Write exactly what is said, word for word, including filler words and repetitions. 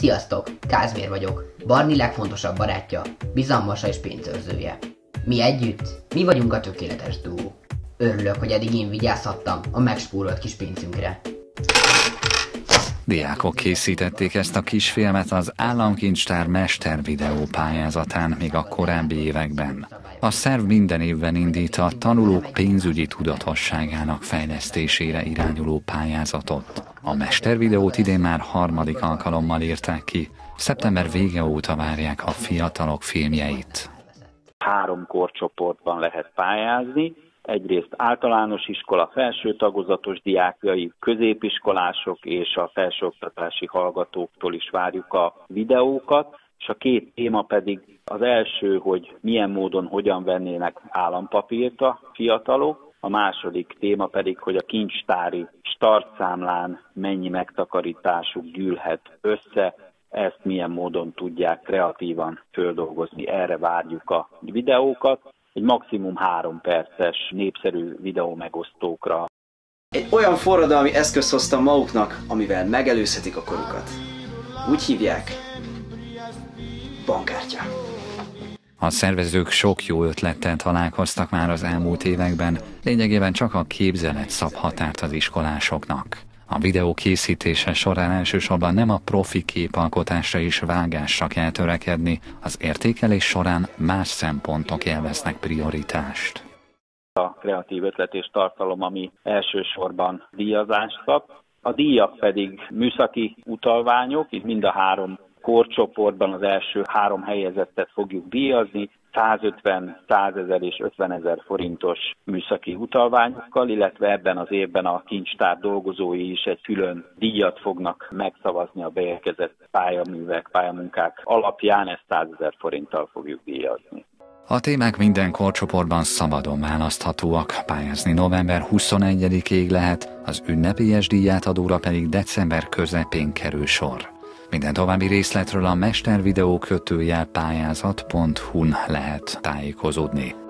Sziasztok, Kázmér vagyok, Barni legfontosabb barátja, bizalmasa és pénzőrzője. Mi együtt, mi vagyunk a tökéletes duó. Örülök, hogy eddig én vigyázhattam a megspórolt kis pénzünkre. Diákok készítették ezt a kisfilmet az Államkincstár mestervideó pályázatán még a korábbi években. A szerv minden évben indít a tanulók pénzügyi tudatosságának fejlesztésére irányuló pályázatot. A mestervideót idén már harmadik alkalommal írták ki. Szeptember vége óta várják a fiatalok filmjeit. Három korcsoportban lehet pályázni. Egyrészt általános iskola felső tagozatos diákjai, középiskolások és a felsőoktatási hallgatóktól is várjuk a videókat, és a két téma pedig az első, hogy milyen módon hogyan vennének állampapírt a fiatalok, a második téma pedig, hogy a kincstári startszámlán mennyi megtakarításuk gyűlhet össze, ezt milyen módon tudják kreatívan földolgozni, erre várjuk a videókat. Egy maximum három perces népszerű videó megosztókra. Egy olyan forradalmi eszközt hoztam maguknak, amivel megelőzhetik a korukat. Úgy hívják, bankkártya. A szervezők sok jó ötlettel találkoztak már az elmúlt években, lényegében csak a képzelet szab határt az iskolásoknak. A videó készítése során elsősorban nem a profi képalkotásra és vágásra kell törekedni, az értékelés során más szempontok élveznek prioritást. A kreatív ötlet és tartalom, ami elsősorban díjazást kap, a díjak pedig műszaki utalványok, itt mind a három korcsoportban az első három helyezettet fogjuk díjazni, százötven, százezer és ötvenezer forintos műszaki utalványokkal, illetve ebben az évben a kincstár dolgozói is egy külön díjat fognak megszavazni a beérkezett pályaművek, pályamunkák alapján, ezt százezer forinttal fogjuk díjazni. A témák minden korcsoportban szabadon választhatóak, pályázni november huszonegyedikéig lehet, az ünnepélyes díjátadóra pedig december közepén kerül sor. Minden további részletről a mestervideó kötőjel pályázat pont hu-n lehet tájékozódni.